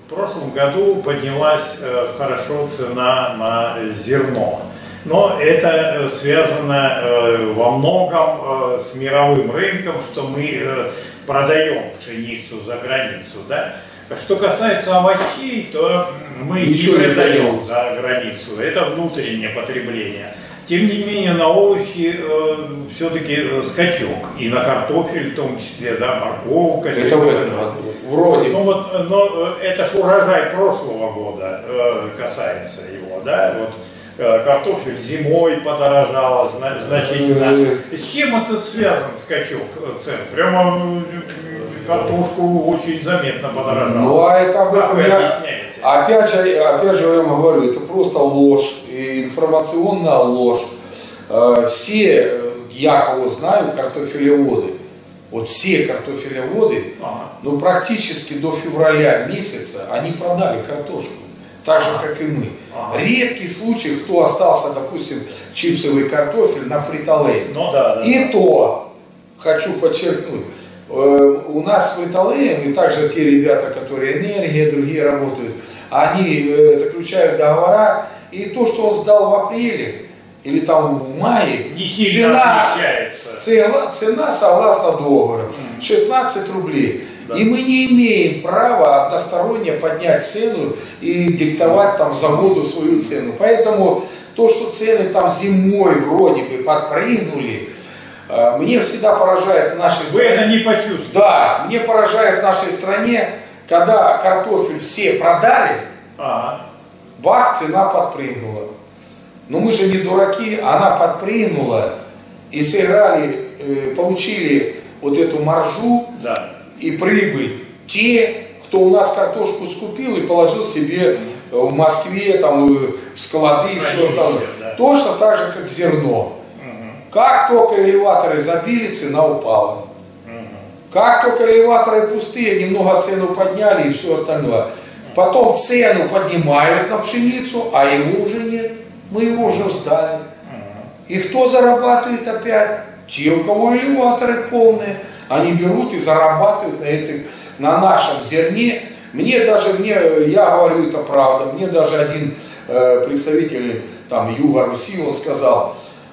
В прошлом году поднялась хорошо цена на зерно, но это связано во многом с мировым рынком, что мы продаем пшеницу за границу, да? Что касается овощей, то мы ничего не продаем за границу, это внутреннее потребление. Тем не менее, на овощи все-таки скачок. И на картофель в том числе, да, морковка. Это в этом году. Вроде. Ну, вот, но это ж урожай прошлого года касается его, да. Вот, картофель зимой подорожало значительно. С чем этот связан скачок цен? Прямо картошку очень заметно подорожало. Ну, а это об этом опять же я вам говорю, это просто ложь, информационная ложь. Все, я кого знаю, картофелеводы, вот все картофелеводы, ну практически до февраля месяца они продали картошку, так же как и мы. Редкий случай, кто остался, допустим, чипсовый картофель на фритолее. Ну, да, и то, хочу подчеркнуть, у нас с фритолеем, и также те ребята, которые энергия, другие работают, они заключают договора, и то, что он сдал в апреле или там в мае, цена согласно договору 16 рублей. Да. И мы не имеем права односторонне поднять цену и диктовать там заводу свою цену. Поэтому то, что цены там зимой вроде бы подпрыгнули, мне всегда поражает в нашей стране. Вы это не почувствуете? Да, мне поражает в нашей стране, когда картофель все продали, бах, цена подпрыгнула. Но мы же не дураки, она подпрыгнула и сыграли, получили вот эту маржу и прибыль. Те, кто у нас картошку скупил и положил себе в Москве, там, в склады и все остальное. Точно так же, как зерно. Как только элеваторы забили, цена упала. Как только элеваторы пустые, немного цену подняли и все остальное. Потом цену поднимают на пшеницу, а его уже нет. Мы его уже сдали. И кто зарабатывает опять? Те, у кого элеваторы полные. Они берут и зарабатывают на нашем зерне. Я говорю, это правда. Мне даже один представитель там, Юга Руси, он сказал,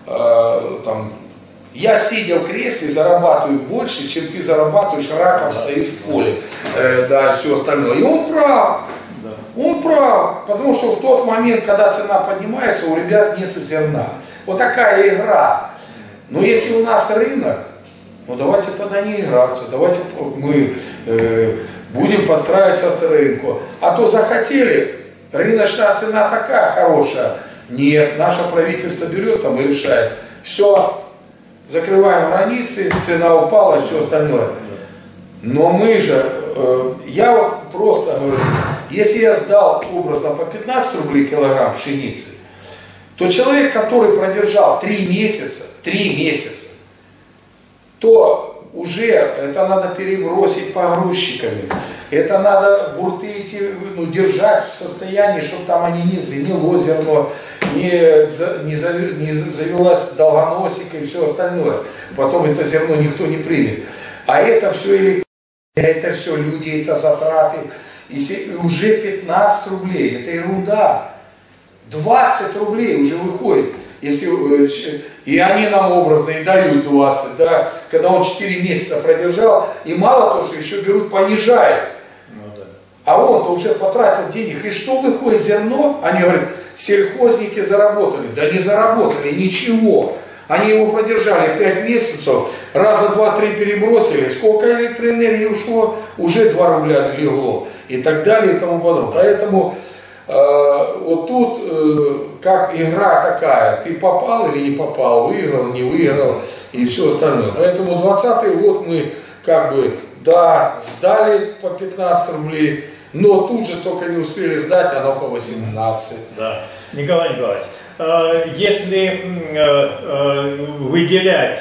я сидя в кресле, зарабатываю больше, чем ты зарабатываешь, раком стоишь в поле, да, все остальное. И он прав. Он прав, потому что в тот момент, когда цена поднимается, у ребят нету зерна. Вот такая игра. Но если у нас рынок, ну давайте тогда не играться, давайте мы будем подстраиваться от рынка. А то захотели, рыночная цена такая хорошая. Нет, наше правительство берет там и решает. Все, закрываем границы, цена упала и все остальное. Но мы же, я вот просто говорю, если я сдал образно по 15 рублей килограмм пшеницы, то человек, который продержал 3 месяца, то уже это надо перебросить погрузчиками, это надо бурты эти держать в состоянии, чтобы там они не заняло зерно, не завелась долгоносика и все остальное. Потом это зерно никто не примет. А это все это все люди, это затраты. И уже 15 рублей, это ерунда. 20 рублей уже выходит. И они нам образно и дают 20, да, когда он 4 месяца продержал, и мало того, что еще берут, понижают. А он-то уже потратил денег. И что выходит зерно? Они говорят, сельхозники заработали. Да не заработали, ничего. Они его продержали 5 месяцев, раза 2-3 перебросили. Сколько электроэнергии ушло? Уже 2 рубля легло. И так далее и тому подобное. Поэтому вот тут как игра такая, ты попал или не попал, выиграл, не выиграл и все остальное. Поэтому 20-й год мы как бы, да, сдали по 15 рублей, но тут же только не успели сдать, оно по 18. Да. Николай Николаевич, если выделять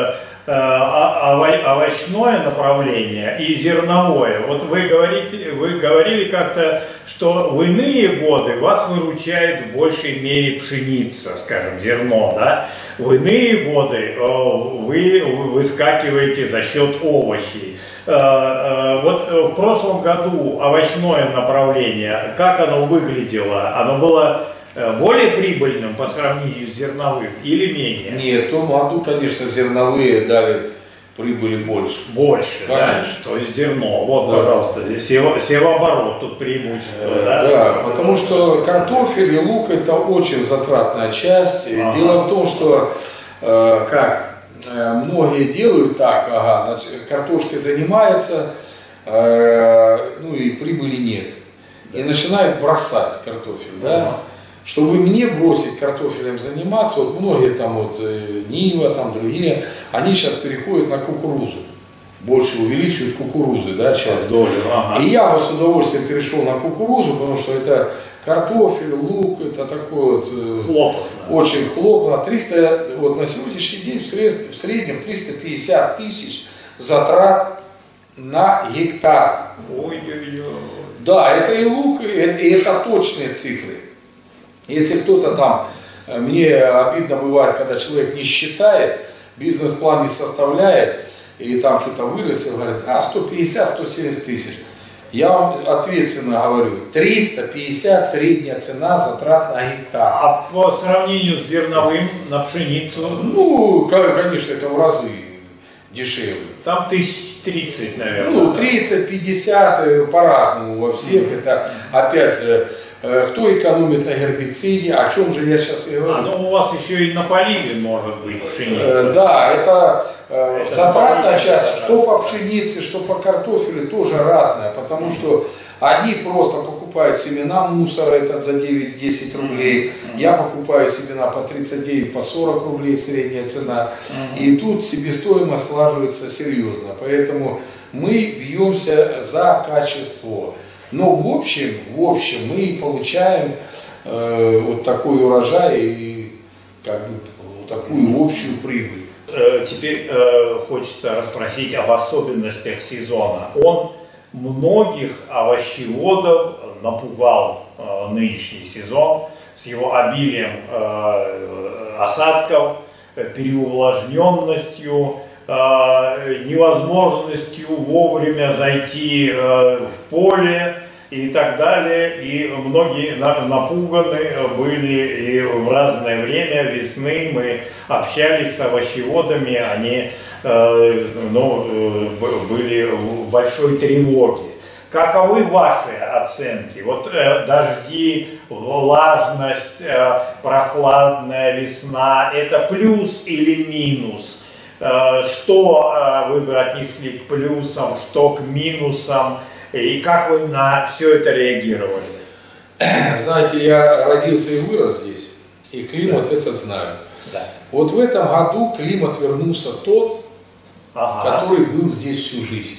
овощное направление и зерновое, вот вы говорили как-то, что в иные годы вас выручает в большей мере пшеница, скажем, зерно, да? В иные годы вы выскакиваете за счет овощей. Вот в прошлом году овощное направление, как оно выглядело? Оно было более прибыльным по сравнению с зерновым или менее? Нет, в том году, конечно, зерновые дали прибыли больше. Больше, конечно. Да? То есть зерно. Вот, да. Пожалуйста, здесь севооборот, тут преимущество. Да, потому что картофель и лук это очень затратная часть. Ага. Дело в том, что многие делают так, значит, картошкой занимаются, ну и прибыли нет. И начинают бросать картофель, да? Чтобы мне бросить картофелем заниматься, вот многие там вот Нива, там другие, они сейчас переходят на кукурузу. Больше увеличивают кукурузы, да, часть. И я бы с удовольствием перешел на кукурузу, потому что это картофель, лук, это такой вот очень хлопотно. 300, вот на сегодняшний день в среднем 350 тысяч затрат на гектар. Ой-ой-ой. Да, это и лук, и это точные цифры. Если кто-то там, мне обидно бывает, когда человек не считает, бизнес-план не составляет, и там что-то вырастил, говорит, 150-170 тысяч. Я вам ответственно говорю, 350 средняя цена затрат на гектар. А по сравнению с зерновым на пшеницу? Ну, конечно, это в разы дешевле. Там 1030, наверное. Ну, 30-50 по-разному во всех. Это, опять же, кто экономит на гербициде, о чем же я сейчас и говорю. Ну у вас еще и на поливе может быть пшеница. Да, это затратная часть, что по пшенице, что по картофелю, тоже разная, потому что одни просто покупают семена мусора, это за 9-10 рублей, я покупаю семена по 39, по 40 рублей средняя цена, и тут себестоимость слаживается серьезно, поэтому мы бьемся за качество. Но в общем мы получаем вот такой урожай и как бы вот такую общую прибыль. Теперь хочется расспросить об особенностях сезона. Он многих овощеводов напугал нынешний сезон с его обилием осадков, переувлажненностью, невозможностью вовремя зайти в поле и так далее. И многие напуганы были, и в разное время весны мы общались с овощеводами, они были в большой тревоге. Каковы ваши оценки? Вот дожди, влажность, прохладная весна, это плюс или минус? Что вы бы отнесли к плюсам, что к минусам, и как вы на все это реагировали? Знаете, я родился и вырос здесь, и климат это знаю. Да. Вот в этом году климат вернулся тот, который был здесь всю жизнь.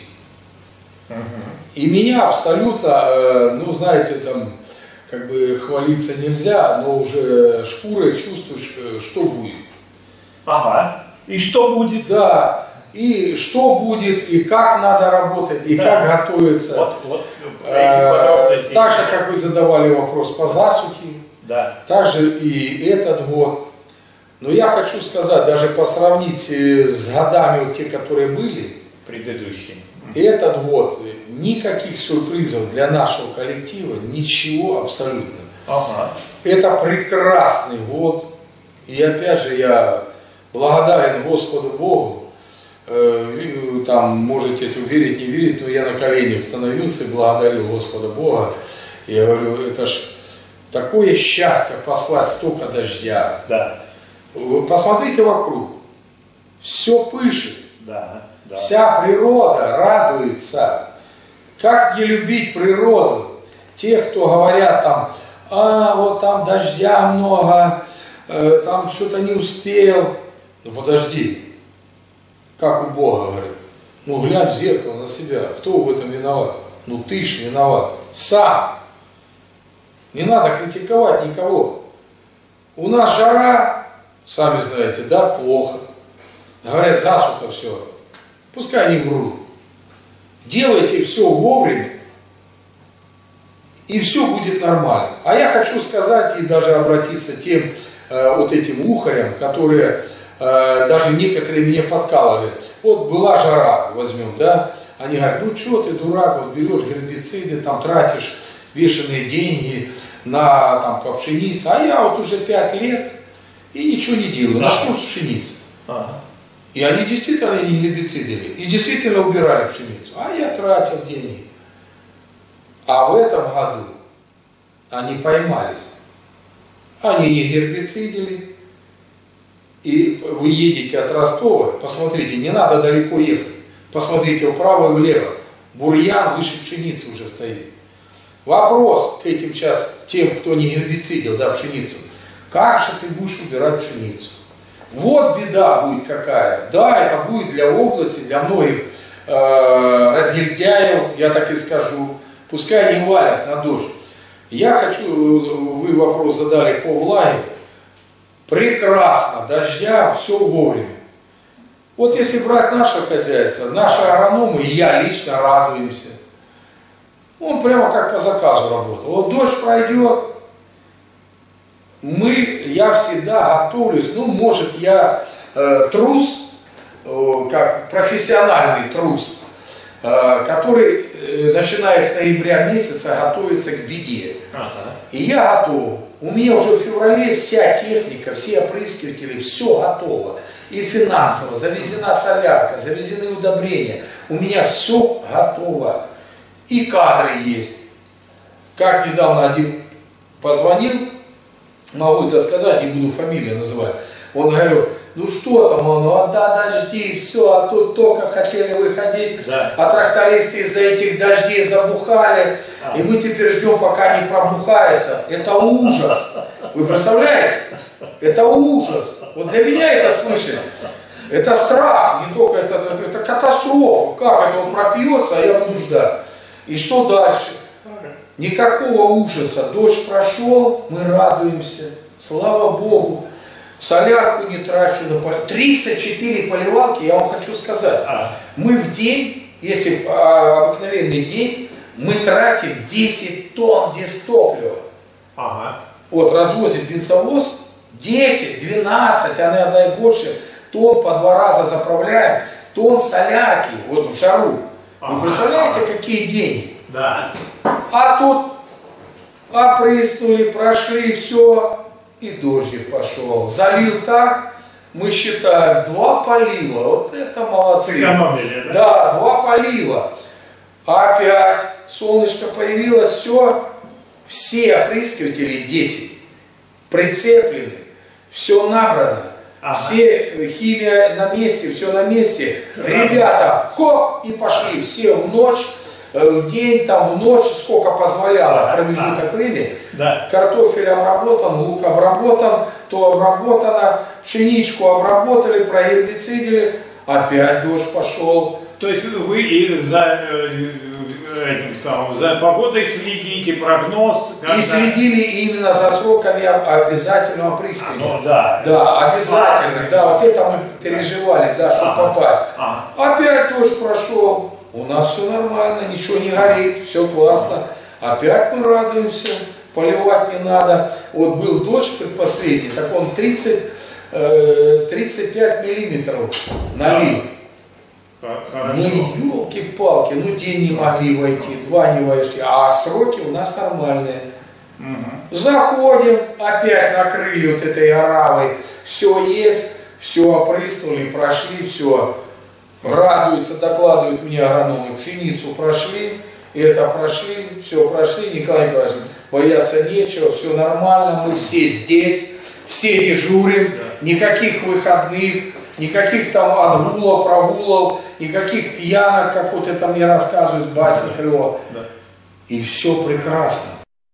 И меня абсолютно, ну знаете, там как бы хвалиться нельзя, но уже шкурой чувствуешь, что будет. И что будет? Да, и что будет, и как надо работать, и как готовиться. Так же, как вы задавали вопрос по засухе, так же и этот год. Но я хочу сказать, даже посравнить с годами, вот те, которые были, предыдущие, этот год, никаких сюрпризов для нашего коллектива, ничего абсолютно. Это прекрасный год, и опять же я благодарен Господу Богу. Там можете это верить, не верить, но я на коленях становился и благодарил Господа Бога. Я говорю, это ж такое счастье послать столько дождя. Посмотрите вокруг, все пышет, вся природа радуется. Как не любить природу? Те, кто говорят там, вот там дождя много, там что-то не успел. Ну подожди, как у Бога говорит, ну глянь в зеркало на себя, кто в этом виноват? Ну ты ж виноват, сам. Не надо критиковать никого. У нас жара, сами знаете, да, плохо. Говорят, засуха, все. Пускай они врут. Делайте все вовремя, и все будет нормально. А я хочу сказать и даже обратиться к тем вот этим ухарям, которые даже некоторые меня подкалывали. Вот была жара, возьмем, да, Они говорят, ну что ты, дурак, вот берешь гербициды, там тратишь бешеные деньги на там, по пшенице, а я вот уже 5 лет и ничего не делаю, начну с пшеницы. И они действительно не гербицидили, и действительно убирали пшеницу, а я тратил деньги. А в этом году они поймались. Они не гербицидили. И вы едете от Ростова, посмотрите, не надо далеко ехать. Посмотрите вправо и влево. Бурьян выше пшеницы уже стоит. Вопрос к этим сейчас, тем, кто не гербицидил, да, пшеницу. Как же ты будешь убирать пшеницу? Вот беда будет какая. Да, это будет для области, для многих разгильдяев, я так и скажу. Пускай не валят на дождь. Я хочу, вы вопрос задали по влаге. Прекрасно, дождя, все вовремя. Вот если брать наше хозяйство, наши агрономы, и я лично радуемся. Он прямо как по заказу работал. Вот дождь пройдет, я всегда готовлюсь, ну может я трус, как профессиональный трус, который, начиная с ноября месяца, готовится к беде. И я готов. У меня уже в феврале вся техника, все опрыскиватели, все готово. И финансово, завезена солярка, завезены удобрения. У меня все готово. И кадры есть. Как недавно один позвонил, могу это сказать, не буду фамилию называть. Он говорил, ну что там, он, да, дожди, все, а тут только хотели выходить, да. А трактористы из-за этих дождей забухали, и мы теперь ждем, пока не пробухается. Это ужас. Вы представляете? Это ужас. Вот для меня это слышать. Это страх, не только это катастрофа. Как это он пропьется, а я буду ждать. И что дальше? Никакого ужаса. Дождь прошел, мы радуемся. Слава Богу. Солярку не трачу на 34 поливалки, я вам хочу сказать. Мы в день, если обыкновенный день, мы тратим 10 тонн дистоплива. Вот развозит бензовоз 10, 12, а иногда и больше тонн по 2 раза заправляем, тонн солярки, вот в жару. Вы представляете, какие деньги? Да. А тут опрыснули, прошли, все. И дождик пошел. Залил так, мы считаем, 2 полива. Вот это молодцы. Сэкономили, да? Да, 2 полива. Опять солнышко появилось, все опрыскиватели 10 прицеплены, все набрано. Все химия на месте, все на месте. Ребята, хоп, и пошли. Все в ночь. В день, там, в ночь, сколько позволяло промежуток времени, картофель обработан, лук обработан, то обработано, пшеничку обработали, прогербицидили, опять дождь пошел. То есть вы и за за погодой следите, прогноз? И следили именно за сроками обязательного опрыскивания. Ну, да. Да, обязательно, да, вот это мы переживали, да, чтобы попасть. Опять дождь прошел. У нас все нормально, ничего не горит, все классно. Опять мы радуемся, поливать не надо. Вот был дождь предпоследний, так он 35 миллиметров налил. Ну, елки-палки, ну день не могли войти, 2 не вошли, а сроки у нас нормальные. Заходим, опять накрыли вот этой оравой, все есть, все опрыснули, прошли, все. Радуются, докладывают мне агрономы, пшеницу прошли, это прошли, все прошли, Николай Николаевич, бояться нечего, все нормально, мы все здесь, все дежурим, никаких выходных, никаких там отгулов, прогулов, никаких пьянок, как вот это мне рассказывает Басня Крыло. И все прекрасно.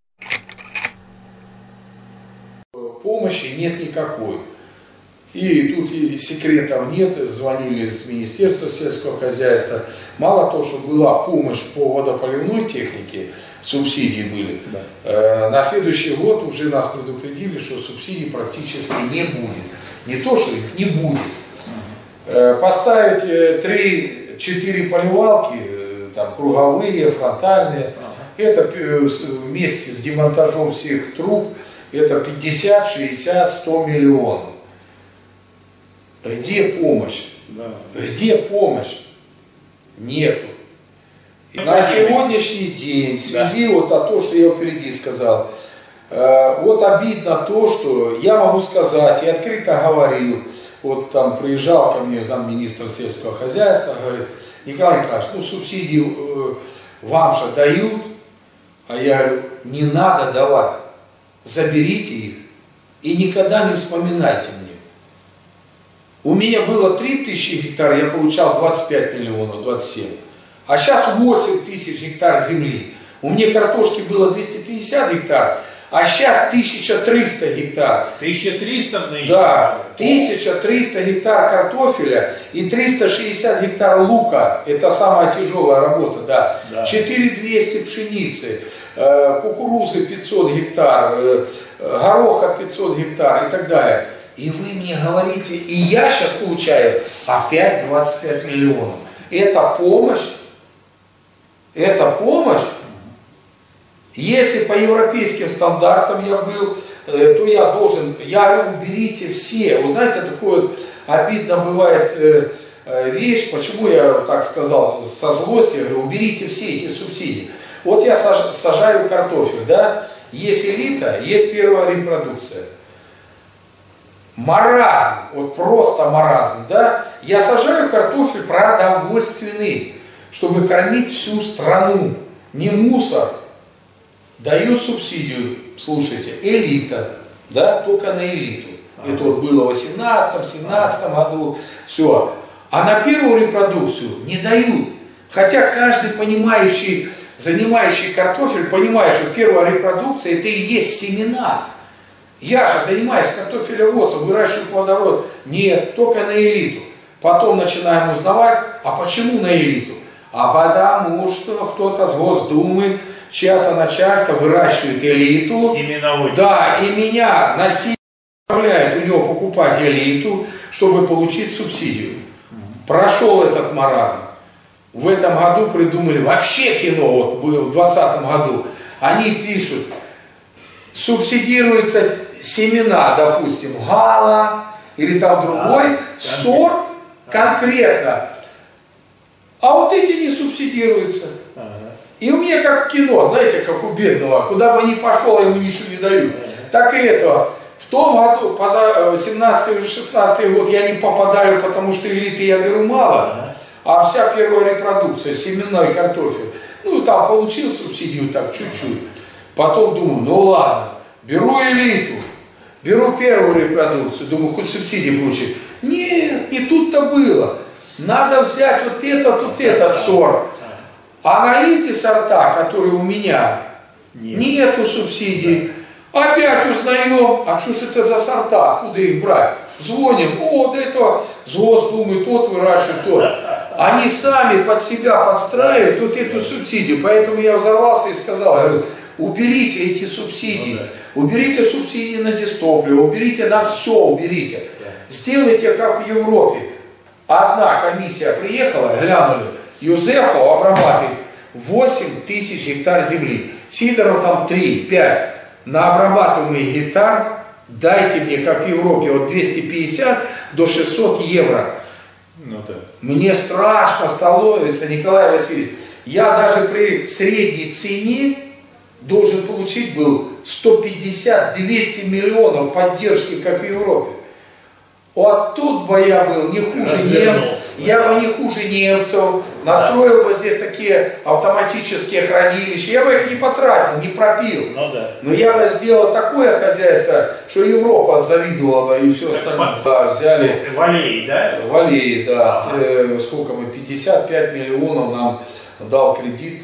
Помощи нет никакой. И тут и секретов нет, звонили с Министерства сельского хозяйства. Мало того, что была помощь по водополивной технике, субсидии были, на следующий год уже нас предупредили, что субсидий практически не будет. Не то, что их не будет. Поставить 3-4 поливалки, там, круговые, фронтальные, это вместе с демонтажом всех труб, это 50, 60, 100 миллионов. Где помощь? Где помощь? Нету. На сегодняшний день, в связи вот о том, что я впереди сказал, вот обидно то, что я могу сказать, и открыто говорил, вот там приезжал ко мне замминистра сельского хозяйства, говорит: Николай Николаевич, ну субсидии вам же дают, а я говорю: не надо давать, заберите их и никогда не вспоминайте мне. У меня было 3000 гектар, я получал 25 миллионов, 27. А сейчас 8000 гектар земли. У меня картошки было 250 гектар, а сейчас 1300 гектар. 1300 нынче? Да, 1300 гектар картофеля и 360 гектар лука. Это самая тяжелая работа, да. 4200 пшеницы, кукурузы 500 гектар, гороха 500 гектар и так далее. И вы мне говорите, и я сейчас получаю опять 25 миллионов. Это помощь? Это помощь? Если по европейским стандартам я был, то я должен, я говорю, уберите все. Вы знаете, такое вот обидно бывает вещь, почему я так сказал со злости, я говорю, уберите все эти субсидии. Вот я сажаю картофель, да, есть элита, есть первая репродукция. Маразм, вот просто маразм, да, я сажаю картофель продовольственный, чтобы кормить всю страну, не мусор. Дают субсидию, слушайте, элита, да, только на элиту. Это вот было в 18-17 году, все. А на первую репродукцию не дают. Хотя каждый понимающий, занимающий картофель, понимает, что первая репродукция это и есть семена. Я же занимаюсь картофелеводством, выращиваю плодород. Нет, только на элиту. Потом начинаем узнавать, а почему на элиту? А потому что кто-то с Госдумы, чья-то начальство выращивает элиту. Да, и меня насильно заставляет у него покупать элиту, чтобы получить субсидию. Прошел этот маразм. В этом году придумали вообще кино, вот в 2020 году. Они пишут, субсидируются семена, допустим, гала или там другой сорт конкретно. А вот эти не субсидируются. И у меня как кино, знаете, как у бедного, куда бы ни пошел, ему ничего не дают. Так и это. В том году, 17 или 16 год, я не попадаю, потому что элиты я беру мало, а вся первая репродукция, семенной картофель, ну там получил субсидию так чуть-чуть. Потом думаю, ну ладно, беру элиту, беру первую репродукцию, думаю, хоть субсидии получить. Нет, не тут-то было. Надо взять вот этот сорт. А на эти сорта, которые у меня, нету субсидий. Опять узнаем, а что ж это за сорта, откуда их брать? Звоним, о, да это с Госдумы тот выращивает, тот. Они сами под себя подстраивают вот эту субсидию. Поэтому я взорвался и сказал, я говорю, уберите эти субсидии. Уберите субсидии на дистопливо, уберите на все, уберите. Сделайте как в Европе. Одна комиссия приехала, глянули, Юзефов обрабатывает 8000 гектар земли. Сидоров там 3-5. На обрабатываемый гектар дайте мне, как в Европе, от 250 до 600 евро. Ну, да. Мне страшно становится, Николай Васильевич. Я даже при средней цене должен получить был 150-200 миллионов поддержки, как в Европе. Вот тут бы я был не хуже немцев, я бы не хуже немцев, настроил бы здесь такие автоматические хранилища, я бы их не потратил, не пропил. Но я бы сделал такое хозяйство, что Европа завидовала бы и все остальное. Да, взяли Валей, да? Валей, да. Сколько мы, 55 миллионов нам дал кредит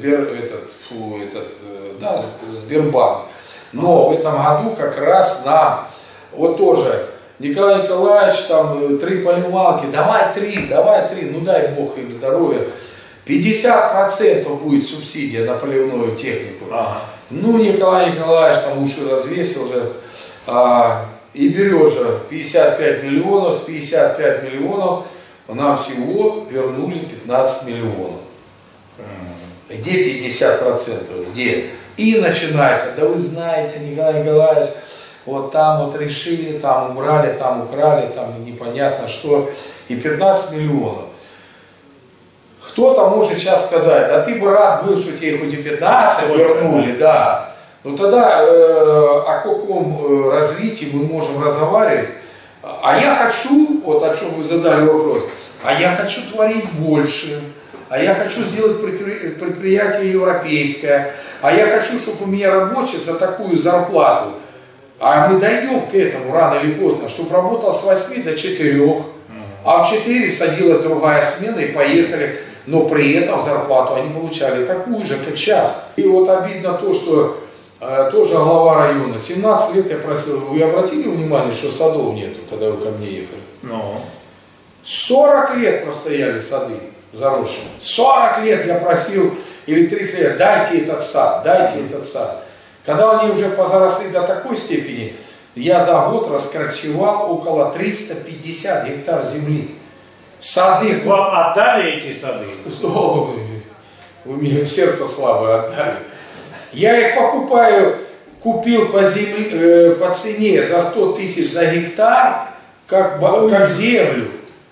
Сбербанк. Но в этом году как раз нам, вот тоже, Николай Николаевич, там 3 поливалки, давай 3, ну дай Бог им здоровья. 50% будет субсидия на поливную технику. Ну, Николай Николаевич там уши развесил же, и берешь же 55 миллионов, с 55 миллионов нам всего вернули 15 миллионов. Где 50%? Где? И начинается, да вы знаете, Николай Николаевич, вот там вот решили, там убрали, там украли, там непонятно что, и 15 миллионов. Кто-то может сейчас сказать, да ты бы рад был, что тебе хоть и 15 вернули, да. Ну тогда о каком развитии мы можем разговаривать? А я хочу, вот о чем вы задали вопрос, а я хочу творить больше, а я хочу сделать предприятие европейское, а я хочу, чтобы у меня рабочий за такую зарплату. А мы дойдем к этому рано или поздно, чтобы работал с 8 до 4, а в 4 садилась другая смена и поехали. Но при этом зарплату они получали такую же, как сейчас. И вот обидно то, что тоже глава района, 17 лет я просил, вы обратили внимание, что садов нету, когда вы ко мне ехали? Ну. 40 лет простояли сады заросшие. 40 лет я просил, или 30 лет, дайте этот сад, дайте этот сад. Когда они уже позаросли до такой степени, я за год раскорчевал около 350 гектар земли. Сады. Вам отдали эти сады? О, вы мне сердце слабое отдали. Я их покупаю, купил по цене за 100 тысяч за гектар, как землю.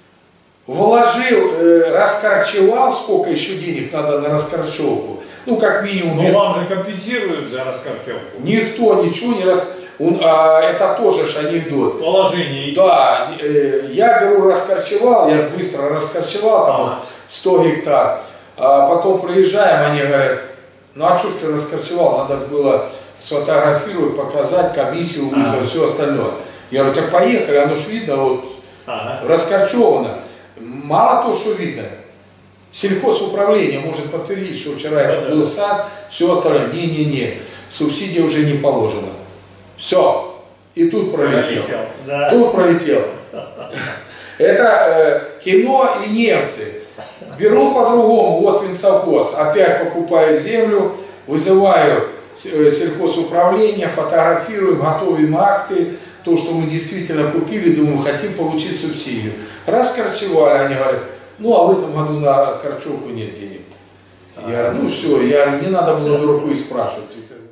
Вложил, раскорчевал, сколько еще денег надо на раскорчевку. Ну, как минимум. Но вам же компенсируют за раскорчевку. Никто ничего не это тоже ж анекдот. Положение. Да, я беру, раскорчевал, я же быстро раскорчевал, там 100 гектар. А потом проезжаем, они говорят, ну а что ж ты раскорчевал, надо было сфотографировать, показать, комиссию вызвать, все остальное. Я говорю, так поехали, оно ж видно, вот, раскорчевано. Мало то, что видно. Сельхозуправление может подтвердить, что вчера это был сад, все остальное. Не-не-не, субсидия уже не положена. Все. И тут пролетел. Да. Тут пролетел. Это кино и немцы. Беру по-другому, вот Винсовхоз, опять покупаю землю, вызываю сельхозуправление, фотографируем, готовим акты, то, что мы действительно купили, думаю, хотим получить субсидию. Раскорчевали, они говорят, ну а в этом году на корчевку нет денег. Я говорю, ну все, не надо было дураку и спрашивать.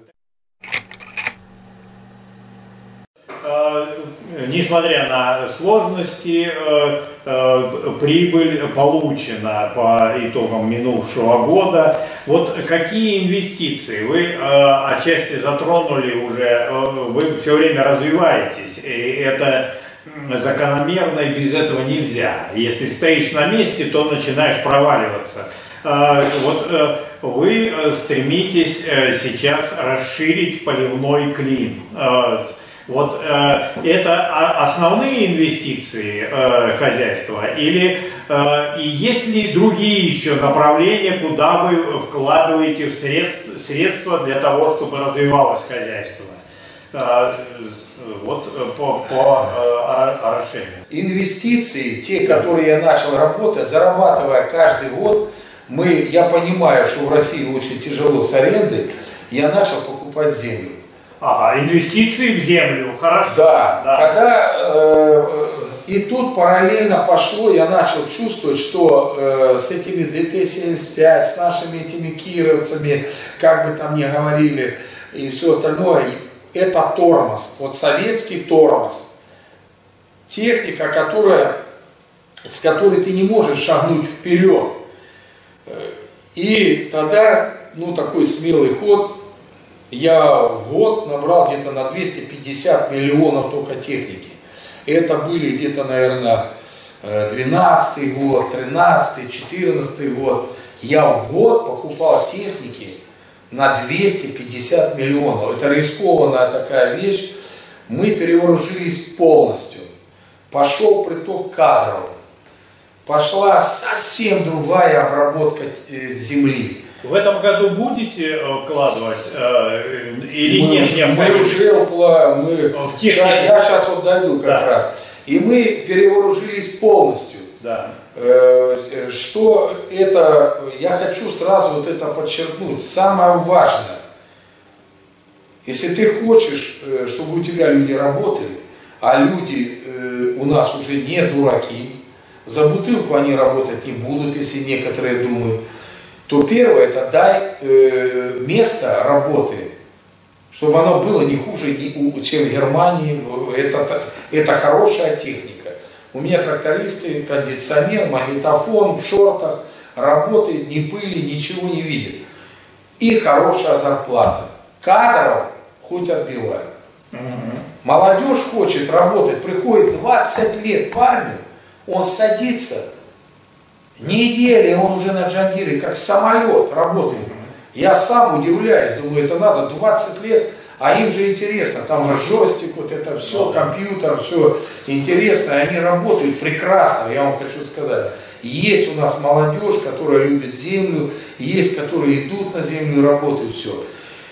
Несмотря на сложности, прибыль получена по итогам минувшего года. Вот какие инвестиции? Вы отчасти затронули уже, вы все время развиваетесь, и это закономерно, и без этого нельзя. Если стоишь на месте, то начинаешь проваливаться. Вот вы стремитесь сейчас расширить поливной клин. Вот это основные инвестиции хозяйства, или и есть ли другие еще направления, куда вы вкладываете средства для того, чтобы развивалось хозяйство? Вот по орошению. Инвестиции, те, которые я начал работать, зарабатывая каждый год, я понимаю, что в России очень тяжело с арендой, я начал покупать землю. Инвестиции в землю, хорошо. Да, да. Когда и тут параллельно пошло, я начал чувствовать, что с этими ДТ-75, с нашими этими кировцами, как бы там ни говорили, и все остальное, это тормоз, вот советский тормоз. Техника, с которой ты не можешь шагнуть вперед. И тогда, такой смелый ход, я в год набрал где-то на 250 миллионов только техники. Это были где-то, наверное, 12-й год, 13-й, 14-й год. Я в год покупал техники на 250 миллионов. Это рискованная такая вещь. Мы перевооружились полностью. Пошел приток кадров. Пошла совсем другая обработка земли. В этом году будете вкладывать или нет? Мы уже я сейчас вот дойду как раз. И мы перевооружились полностью. Да. Что это, я хочу сразу вот это подчеркнуть. Самое важное, если ты хочешь, чтобы у тебя люди работали, а люди у нас уже не дураки, за бутылку они работать не будут, если некоторые думают, то первое, это дай место работы, чтобы оно было не хуже, чем в Германии. Это хорошая техника. У меня трактористы, кондиционер, магнитофон в шортах, работает, ни пыли, ничего не видит. И хорошая зарплата. Кадров хоть отбивай. Молодежь хочет работать, приходит 20 лет парню, он садится, недели он уже на Джангире, как самолет работает. Я сам удивляюсь, думаю, это надо 20 лет, а им же интересно, там же джойстик, вот это все, компьютер, все интересно, и они работают прекрасно, я вам хочу сказать. Есть у нас молодежь, которая любит землю, есть, которые идут на землю и работают, все.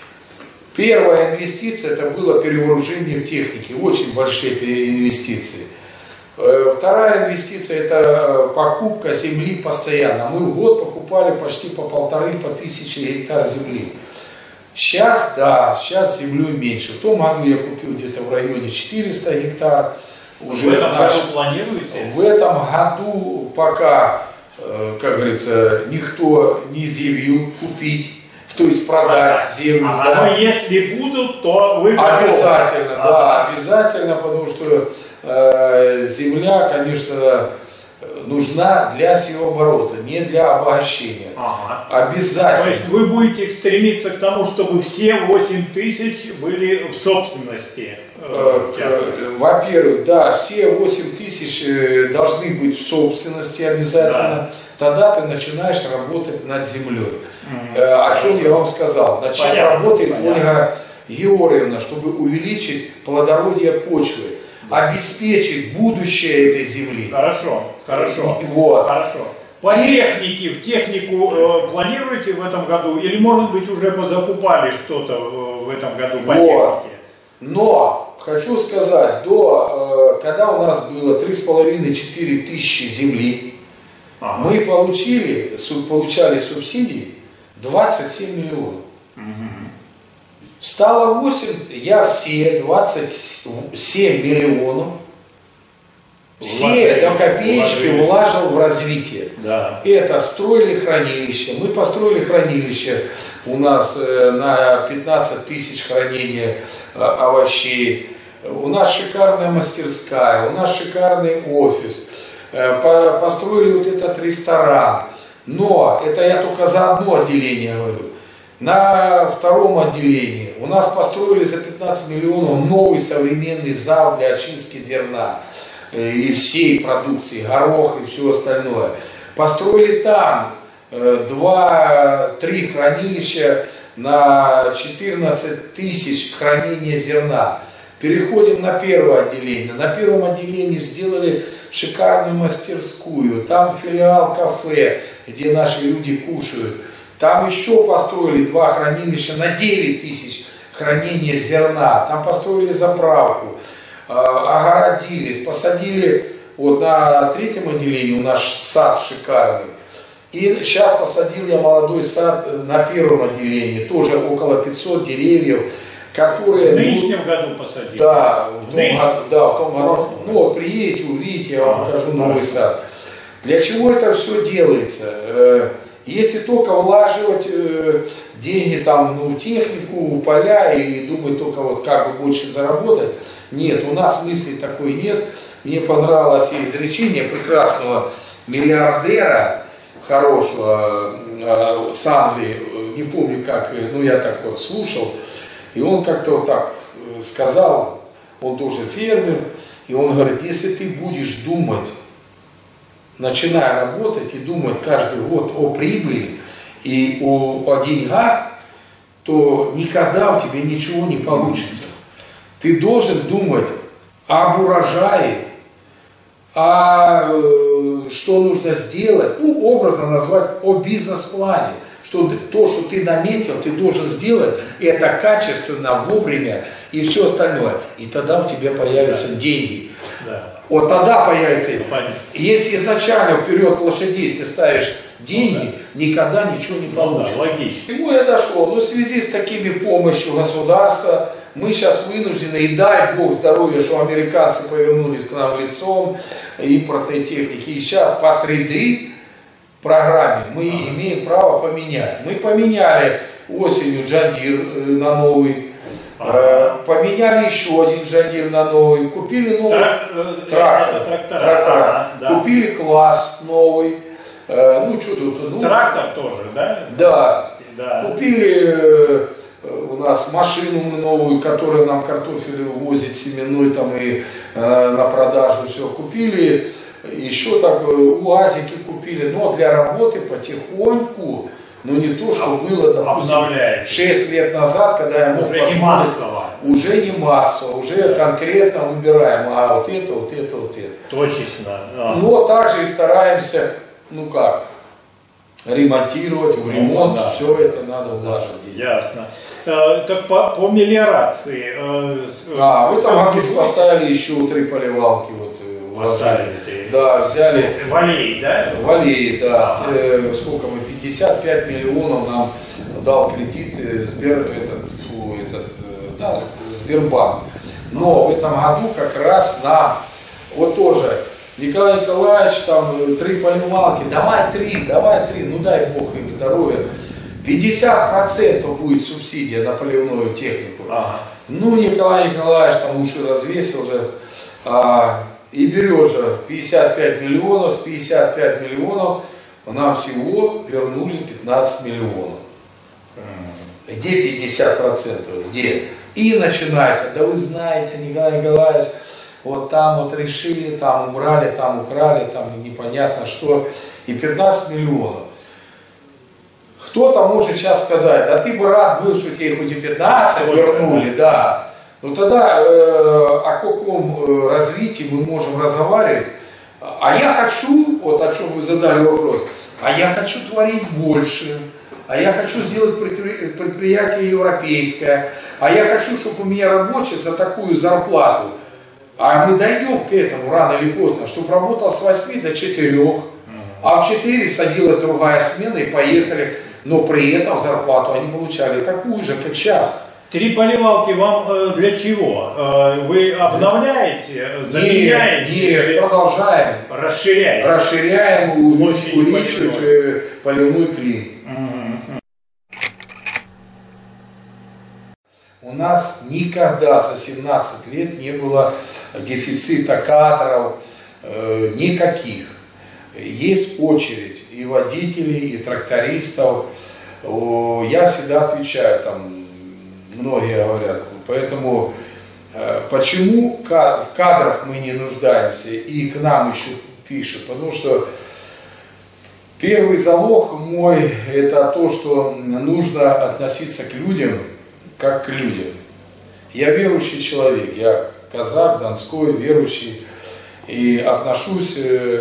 Первая инвестиция, это было перевооружение техники, очень большие инвестиции. Вторая инвестиция, это покупка земли постоянно. Мы в год покупали почти по 1500 гектар земли. Сейчас, да, сейчас землей меньше. В том году я купил где-то в районе 400 гектар. Уже в этом году планируете? В этом году пока, как говорится, никто не заявил купить. То есть продать землю. Да. Но если будут, то вы обязательно, да, обязательно, потому что земля, конечно, нужна для севооборота, не для обогащения. Обязательно. То есть вы будете стремиться к тому, чтобы все 8000 были в собственности? Во-первых, да, все 8000 должны быть в собственности обязательно. Да. Тогда ты начинаешь работать над землей. О чем я вам сказал. Над чем работает Ольга Георгиевна, чтобы увеличить плодородие почвы, обеспечить будущее этой земли. Хорошо, хорошо. Вот. Хорошо. По технике, в технику планируете в этом году? Или, может быть, уже закупали что-то в этом году по технике? Но, хочу сказать, когда у нас было 3,5-4 тысячи земли, мы получали субсидии 27 миллионов. Стало 8, я все 27 миллионов, все до копеечки вложил в развитие. Да. Это строили хранилище. Мы построили хранилище у нас на 15 тысяч хранения овощей. У нас шикарная мастерская, у нас шикарный офис. Построили вот этот ресторан. Но это я только за одно отделение говорю. На втором отделении у нас построили за 15 миллионов новый современный зал для очистки зерна и всей продукции, горох и все остальное. Построили там 2-3 хранилища на 14 тысяч хранения зерна. Переходим на первое отделение. На первом отделении сделали шикарную мастерскую. Там филиал кафе, где наши люди кушают. Там еще построили 2 хранилища на 9 тысяч хранения зерна. Там построили заправку, огородились, посадили вот на третьем отделении у нас сад шикарный. И сейчас посадил я молодой сад на первом отделении, тоже около 500 деревьев, которые... В нынешнем году посадили? Да, в том году. Ну вот приедете, увидите, я вам покажу новый сад. Для чего это все делается? Если только влаживать деньги там, в технику, в поля и думать только вот как бы больше заработать, нет, у нас мысли такой нет. Мне понравилось изречение прекрасного миллиардера, хорошего, с Англии, не помню как, ну я так вот слушал, и он как-то вот так сказал, он тоже фермер, и он говорит, если ты будешь думать, начиная работать и думать каждый год о прибыли и о деньгах, то никогда у тебя ничего не получится. Ты должен думать об урожае, что нужно сделать, ну, образно назвать, о бизнес-плане. Что то, что ты наметил, ты должен сделать это качественно, вовремя и все остальное. И тогда у тебя появятся деньги. Да. Вот тогда появится. Если изначально вперед лошадей ты ставишь деньги, никогда ничего не получится. Да, логично. К чему я дошел? Ну, в связи с такими помощью государства, мы сейчас вынуждены, и дай Бог здоровья, что американцы повернулись к нам лицом импортной техники. И сейчас по 3D программе мы имеем право поменять. Мы поменяли осенью John Deere на новый, поменяли еще один John Deere на новый, купили новый трактор, да. купили класс новый, Ну, что тут? Ну, трактор тоже, да? Да. Да. Купили у нас машину новую, которая нам картофель возит семенной там и на продажу все. Купили еще так УАЗики купили, но для работы потихоньку, но не то, что было, допустим, 6 лет назад, когда я мог уже не массово. Уже не массово, уже конкретно выбираем, а вот это, вот это, вот это. Точечно. Но также и стараемся, ну как, ремонтировать, в ремонт, да. Все это надо вложить. Ясно. Так по мелиорации. В этом году поставили еще 3 поливалки. Вот, поставили. Да, взяли. Валей, да? Валей, да. Сколько мы, 55 миллионов нам дал кредит Сбербанк. Но в этом году как раз нам, вот тоже, Николай Николаевич, там 3 поливалки, давай 3, ну дай Бог им здоровья. 50% будет субсидия на поливную технику. Ага. Ну, Николай Николаевич там уши развесил же. И берешь же 55 миллионов, с 55 миллионов нам всего вернули 15 миллионов. Где 50%? Где? И начинается, да вы знаете, Николай Николаевич, вот там вот решили, там убрали, там украли, там непонятно что, и 15 миллионов. Кто-то может сейчас сказать, да ты бы рад был, что тебе хоть и 15 вернули, да. Ну тогда о каком развитии мы можем разговаривать? А я хочу, вот о чем вы задали вопрос, а я хочу творить больше, а я хочу сделать предприятие европейское, а я хочу, чтобы у меня рабочий за такую зарплату. А мы дойдем к этому рано или поздно, чтобы работал с 8 до 4, а в 4 садилась другая смена и поехали, но при этом зарплату они получали такую же, как сейчас. 3 поливалки вам для чего? Вы обновляете, заменяете? Нет, продолжаем. Расширяете? Расширяем, увеличиваем поливной клин. У нас никогда за 17 лет не было дефицита кадров, никаких. Есть очередь и водителей, и трактористов. Я всегда отвечаю, там, многие говорят, поэтому почему в кадрах мы не нуждаемся и к нам еще пишут, потому что первый залог мой это то, что нужно относиться к людям как к людям. Я верующий человек, я казак, донской, верующий, и отношусь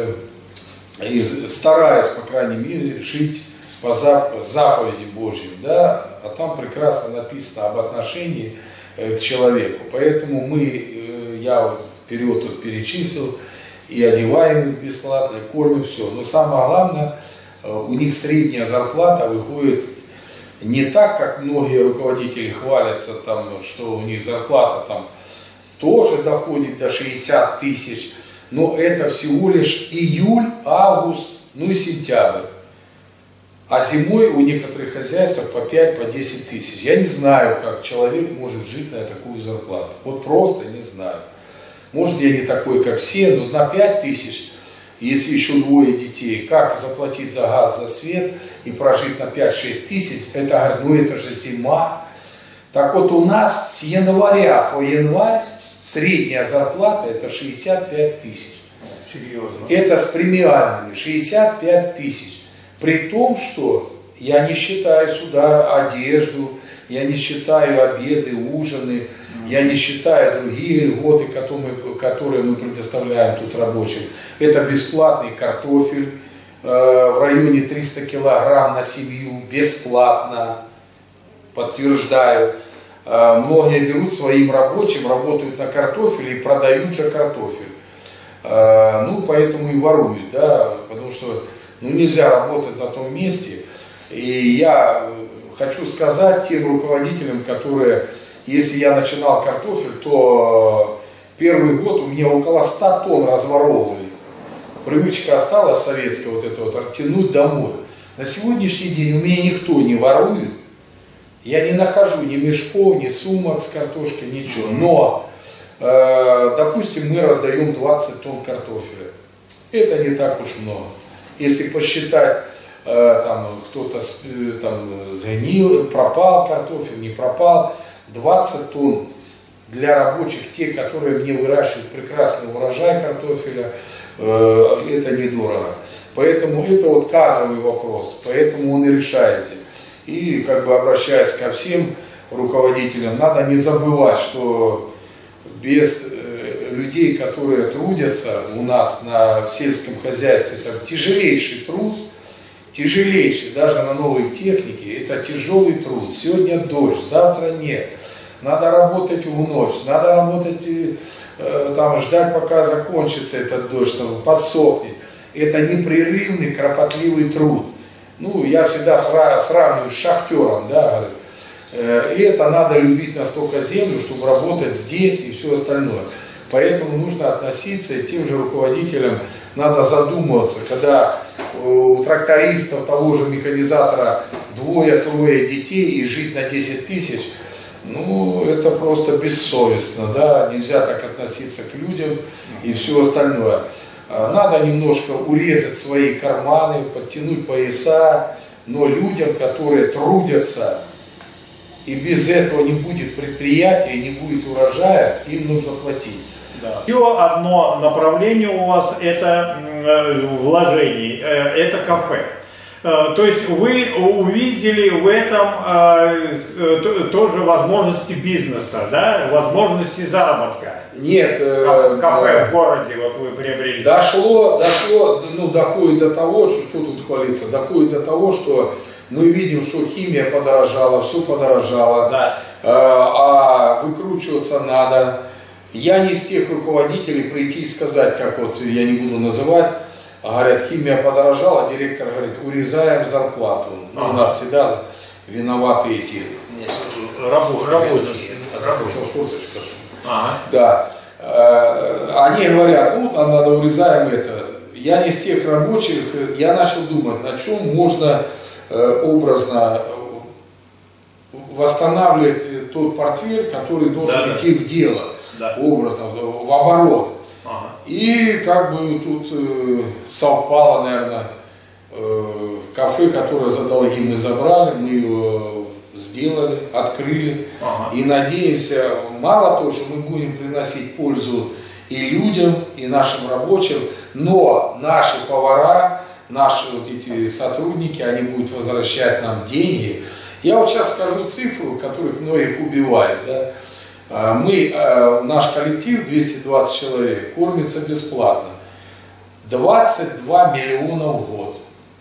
и стараюсь, по крайней мере, жить по заповедям Божьим, да, а там прекрасно написано об отношении к человеку. Поэтому я вперед тут перечислил, и одеваем их бесплатно, и кормим, все. Но самое главное, у них средняя зарплата выходит не так, как многие руководители хвалятся, там, что у них зарплата там тоже доходит до 60 тысяч, но это всего лишь июль, август, ну и сентябрь. А зимой у некоторых хозяйств по 5, по 10 тысяч. Я не знаю, как человек может жить на такую зарплату. Вот просто не знаю. Может, я не такой, как все, но на 5 тысяч, если еще 2 детей, как заплатить за газ, за свет и прожить на 5-6 тысяч, это, ну это же зима. Так вот у нас с января по январь средняя зарплата это 65 тысяч. Серьезно? Это с премиальными 65 тысяч. При том, что я не считаю сюда одежду, я не считаю обеды, ужины, я не считаю другие льготы, которые мы предоставляем тут рабочим. Это бесплатный картофель в районе 300 килограмм на семью, бесплатно, подтверждаю. Многие берут своим рабочим, работают на картофеле и продают же картофель. Ну, поэтому и воруют, да, потому что нельзя работать на том месте. И я хочу сказать тем руководителям, которые, если я начинал картофель, то первый год у меня около 100 тонн разворовывали. Привычка осталась советская, вот это вот, тянуть домой. На сегодняшний день у меня никто не ворует. Я не нахожу ни мешков, ни сумок с картошкой, ничего. Но, допустим, мы раздаем 20 тонн картофеля. Это не так уж много. если посчитать, там кто-то там сгнил, пропал картофель, не пропал, 20 тонн для рабочих, те, которые мне выращивают прекрасный урожай картофеля, это недорого. Поэтому это вот кадровый вопрос, поэтому он и решаете. И как бы обращаясь ко всем руководителям, надо не забывать, что без людей, которые трудятся у нас в сельском хозяйстве, это тяжелейший труд, тяжелейший, даже на новой технике, это тяжелый труд. Сегодня дождь, завтра нет. Надо работать в ночь, надо работать, там, ждать, пока закончится этот дождь, там, подсохнет. Это непрерывный, кропотливый труд. Ну, я всегда сравниваю с шахтером, да, и это надо любить настолько землю, чтобы работать здесь и все остальное. Поэтому нужно относиться и тем же руководителям, надо задумываться, когда у трактористов, того же механизатора 2-3 детей и жить на 10 тысяч, ну, это просто бессовестно, да, нельзя так относиться к людям и все остальное. Надо немножко урезать свои карманы, подтянуть пояса, но людям, которые трудятся, и без этого не будет предприятия, не будет урожая, им нужно платить. Да. Еще одно направление у вас это вложений, это кафе. То есть вы увидели в этом тоже возможности бизнеса, да, возможности заработка. Нет, кафе в городе вот вы приобрели. Доходит до того, что тут хвалится, доходит до того, что мы видим, что химия подорожала, все подорожало, да. А выкручиваться надо. Я не из тех руководителей прийти и сказать, как вот я не буду называть, говорят, химия подорожала, директор говорит, урезаем зарплату. У нас всегда виноваты эти рабочие. Да. Они говорят, ну там надо урезаем это. Я не из тех рабочих, я начал думать, на чем можно образно восстанавливать тот портфель, который должен идти в дело, образно, в оборот. И как бы тут совпало, наверное, кафе, которое за долги мы забрали, мы его сделали, открыли. И надеемся, мало того, что мы будем приносить пользу и людям, и нашим рабочим, но наши повара, наши вот эти сотрудники, они будут возвращать нам деньги. Я вот сейчас скажу цифру, которых многих убивает. Да? Наш коллектив, 220 человек, кормится бесплатно. 22 миллиона в год.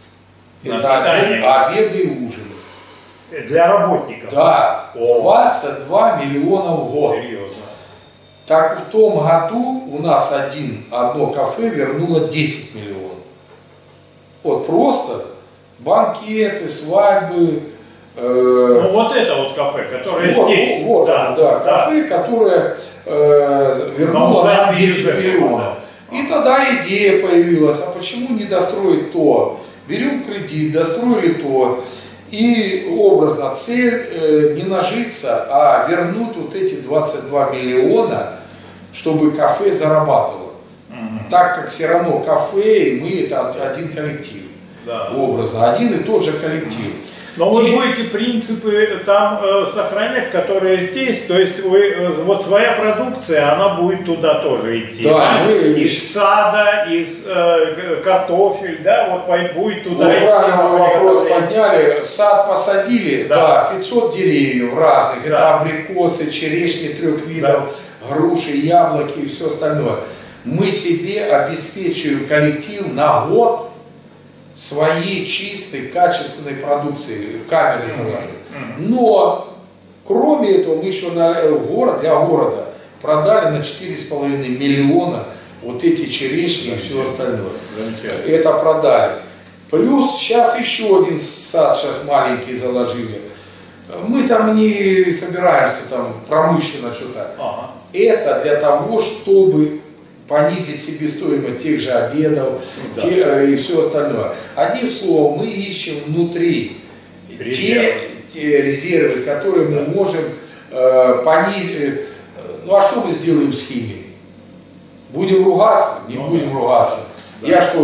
Это обеды и ужины. Для работников? Да, 22 миллиона в год. Серьезно. Так в том году у нас одно кафе вернуло 10 миллионов. Вот просто банкеты, свадьбы. Ну вот это вот кафе, которое здесь. Вот, да, кафе, которое вернуло нам 10 миллионов. И тогда идея появилась, а почему не достроить то? Берем кредит, достроили то. И образно цель не нажиться, а вернуть вот эти 22 миллиона, чтобы кафе зарабатывало. Так как все равно кафе и мы это один коллектив. Да. Образно, один и тот же коллектив. Но вы будете принципы там сохранять, которые здесь, то есть вот своя продукция, она будет туда тоже идти. Да, да? Из сада, из картофель, да, вот будет туда идти. Правильно вы вопрос подняли, сад посадили, да, 500 деревьев разных, да. Это абрикосы, черешни 3 видов, да. Груши, яблоки и все остальное. Мы себе обеспечиваем коллектив на год своей чистой, качественной продукции, в камеры заложим. Но, кроме этого, мы еще для города продали на 4,5 миллиона вот эти черешни и все остальное. Это продали. Плюс сейчас еще один сад сейчас маленький заложили. Мы там не собираемся там промышленно что-то. Это для того, чтобы понизить себестоимость тех же обедов, да. И все остальное. Одним словом, мы ищем внутри те резервы, которые мы можем понизить. Ну а что мы сделаем с химией? Будем ругаться? Не будем ругаться. Да. Я что,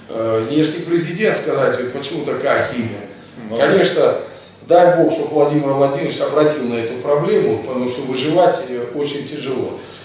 внешний президент сказать, почему такая химия. Ну, конечно, дай Бог, чтобы Владимир Владимирович обратил на эту проблему, потому что выживать очень тяжело.